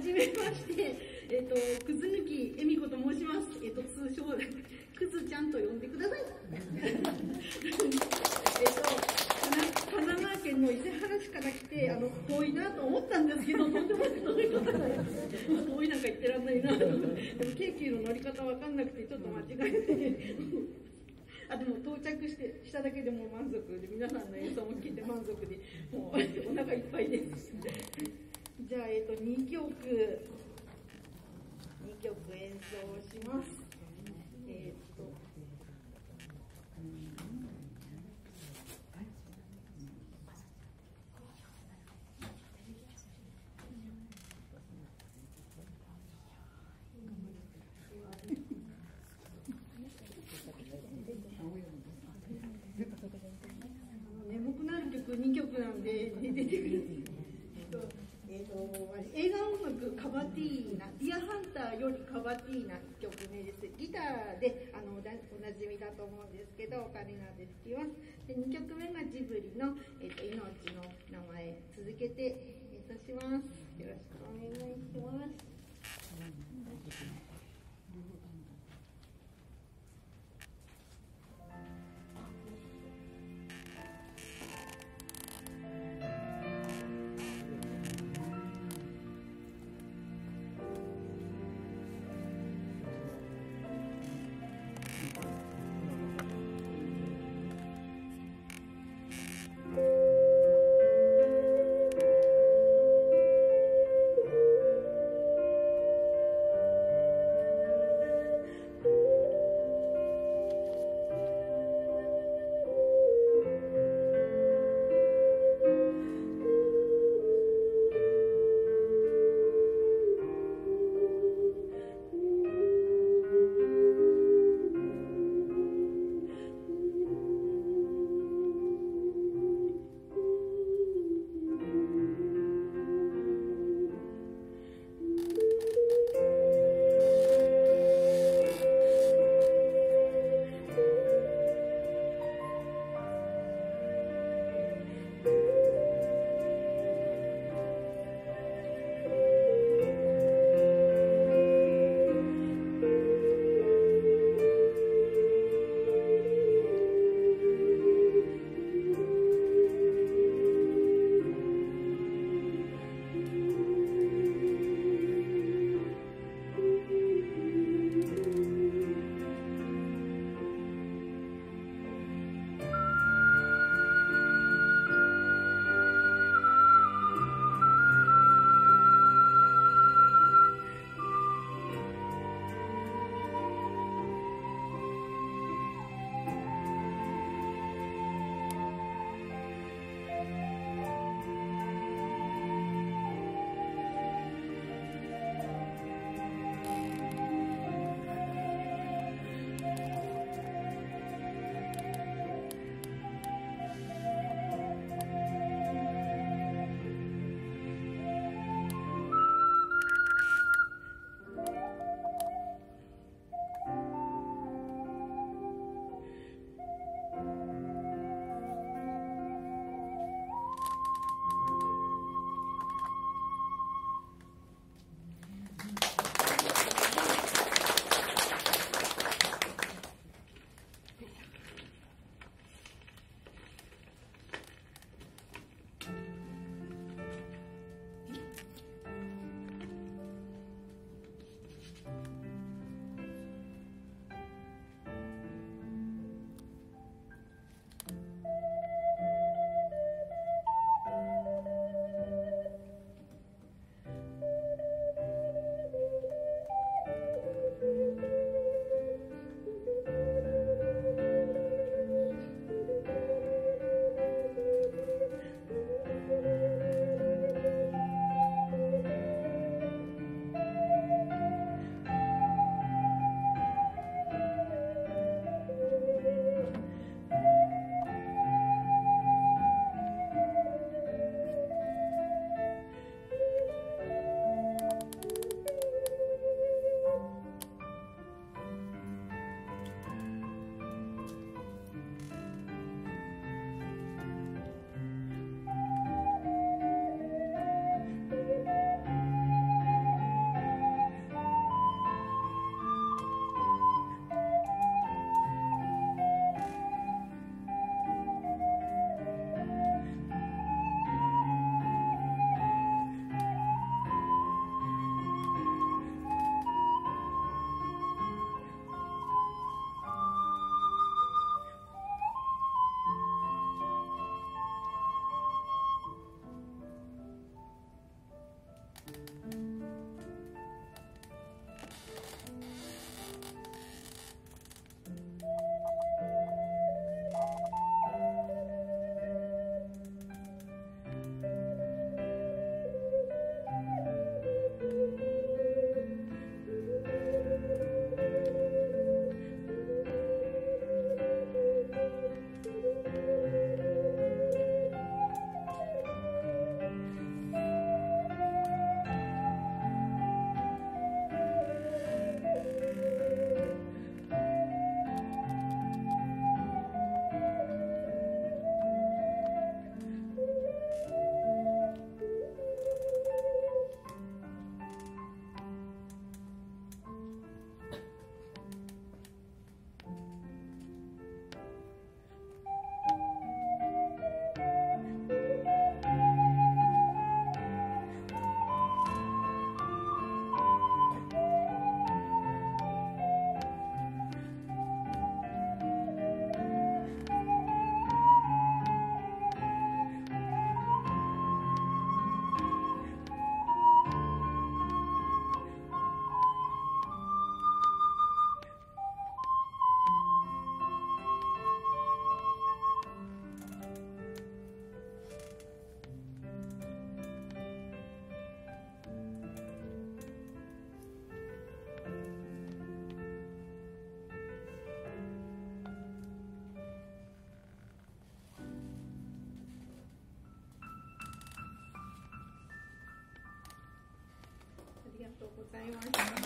じめまして、くずぬきえみこと申します。通称、くずちゃんと呼んでください。神奈川県の伊勢原市から来て、遠いなと思ったんですけど、とんでもない遠い方がいます。遠いなんか言ってらんないな。でも、京急の乗り方わかんなくて、ちょっと間違えて。でも到着しただけでもう満足で、皆さんの演奏も聞いて満足で、もうお腹いっぱいです。じゃあ、2曲演奏します。眠くなる曲2曲なんで出てくる。映画音楽カバティーナ、ディアハンターよりカバティーナ1曲目です。ギターでおなじみだと思うんですけど、オカリナで弾きます。で2曲目がジブリの、命の名前、続けて演奏します。よろしくお願いします。 ございました。